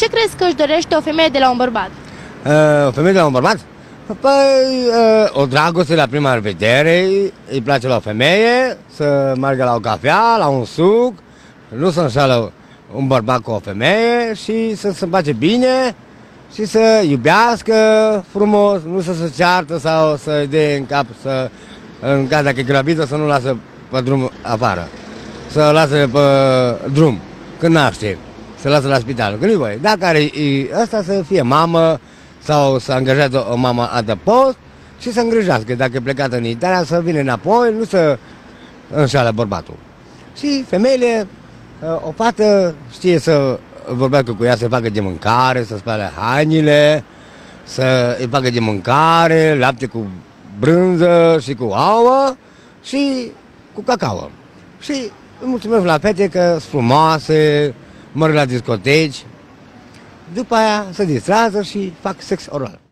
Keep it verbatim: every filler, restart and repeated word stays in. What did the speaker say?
Ce crezi că își dorește o femeie de la un bărbat? Uh, o femeie de la un bărbat? Păi, uh, o dragoste la prima vedere, îi place la o femeie, să meargă la o cafea, la un suc, nu să înșală un bărbat cu o femeie și să se face bine și să iubească frumos, nu să se ceartă sau să dea în cap, să, în caz dacă e gravidă, să nu lasă pe drum afară, să lasă pe drum, când naște, să lasă la spital, că nu-i voie. Dacă are ăsta, să fie mamă sau să angajează o mamă adăpost și să îngrijească. Dacă e plecată în Italia, să vină înapoi, nu să înșală bărbatul. Și femeile, o fată știe să vorbească cu ea, să facă de mâncare, să spele hainele, să îi facă de mâncare, lapte cu brânză și cu ouă și cu cacao. Și îi mulțumesc la fete că sunt frumoase, merg la discoteci, după aia se distrează și fac sex oral.